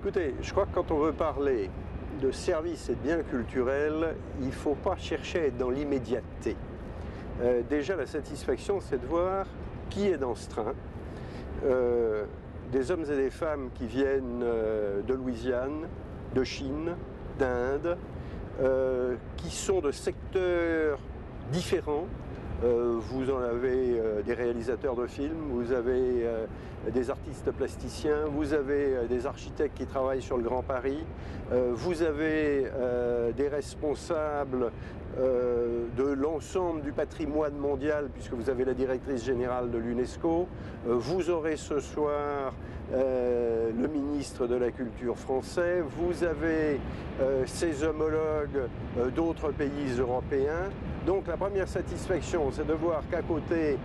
Écoutez, je crois que quand on veut parler de services et de biens culturels, il ne faut pas chercher à être dans l'immédiateté. Déjà, la satisfaction, c'est de voir qui est dans ce train. Des hommes et des femmes qui viennent de Louisiane, de Chine, d'Inde, qui sont de secteurs différents. Vous en avez des réalisateurs de films, vous avez des artistes plasticiens, vous avez des architectes qui travaillent sur le Grand Paris, vous avez des responsables de l'ensemble du patrimoine mondial, puisque vous avez la directrice générale de l'UNESCO, vous aurez ce soir le ministre de la Culture français, vous avez ses homologues d'autres pays européens. Donc la première satisfaction, c'est de voir qu'à côté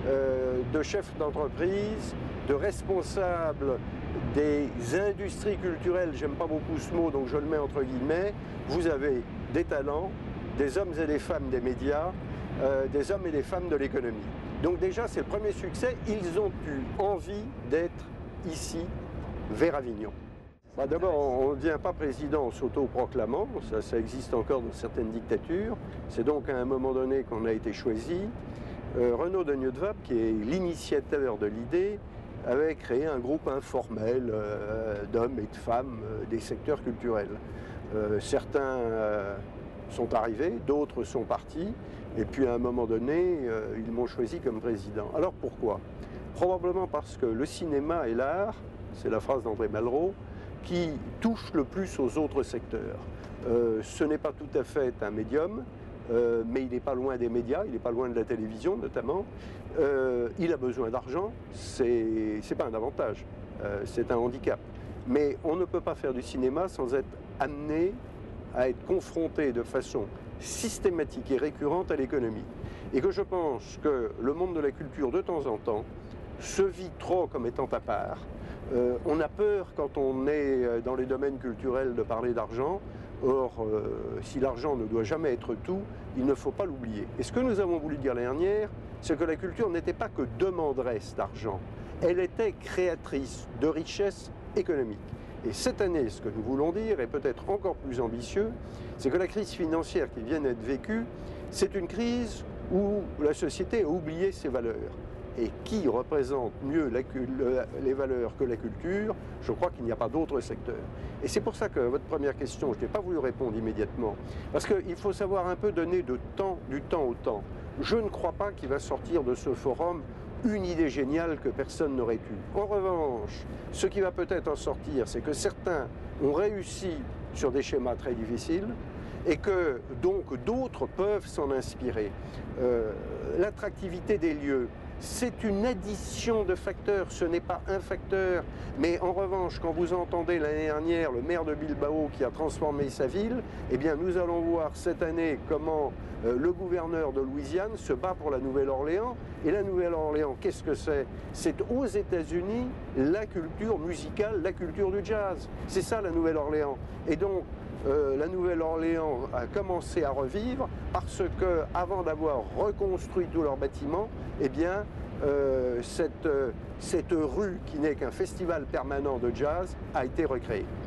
de chefs d'entreprise, de responsables des industries culturelles, j'aime pas beaucoup ce mot, donc je le mets entre guillemets, vous avez des talents, des hommes et des femmes des médias, des hommes et des femmes de l'économie. Donc déjà, c'est le premier succès, ils ont eu envie d'être ici, vers Avignon. D'abord, on ne devient pas président en s'auto-proclamant, ça existe encore dans certaines dictatures. C'est donc à un moment donné qu'on a été choisi. Renaud de Nieudevap, qui est l'initiateur de l'idée, avait créé un groupe informel d'hommes et de femmes des secteurs culturels. Certains sont arrivés, d'autres sont partis, et puis à un moment donné, ils m'ont choisi comme président. Alors pourquoi? Probablement parce que le cinéma et l'art, c'est la phrase d'André Malraux, qui touche le plus aux autres secteurs. Ce n'est pas tout à fait un médium, mais il n'est pas loin des médias, il n'est pas loin de la télévision notamment. Il a besoin d'argent, c'est pas un avantage, c'est un handicap. Mais on ne peut pas faire du cinéma sans être amené à être confronté de façon systématique et récurrente à l'économie. Et que je pense que le monde de la culture, de temps en temps, se vit trop comme étant à part. On a peur, quand on est dans les domaines culturels, de parler d'argent. Or, si l'argent ne doit jamais être tout, il ne faut pas l'oublier. Et ce que nous avons voulu dire l'année dernière, c'est que la culture n'était pas que demanderesse d'argent, elle était créatrice de richesse économique. Et cette année, ce que nous voulons dire, est peut-être encore plus ambitieux, c'est que la crise financière qui vient d'être vécue, c'est une crise où la société a oublié ses valeurs. Et qui représente mieux les valeurs que la culture? Je crois qu'il n'y a pas d'autre secteur. Et c'est pour ça que votre première question, je n'ai pas voulu répondre immédiatement, parce qu'il faut savoir un peu donner du temps au temps. Je ne crois pas qu'il va sortir de ce forum une idée géniale que personne n'aurait eue. En revanche, ce qui va peut-être en sortir, c'est que certains ont réussi sur des schémas très difficiles, et que donc d'autres peuvent s'en inspirer. L'attractivité des lieux, c'est une addition de facteurs, ce n'est pas un facteur. Mais en revanche, quand vous entendez l'année dernière le maire de Bilbao qui a transformé sa ville, eh bien nous allons voir cette année comment le gouverneur de Louisiane se bat pour la Nouvelle-Orléans. Et la Nouvelle-Orléans, qu'est-ce que c'est? C'est aux États-Unis la culture musicale, la culture du jazz. C'est ça la Nouvelle-Orléans. Et donc, la Nouvelle-Orléans a commencé à revivre parce que, avant d'avoir reconstruit tous leurs bâtiments, eh bien, cette rue qui n'est qu'un festival permanent de jazz a été recréée.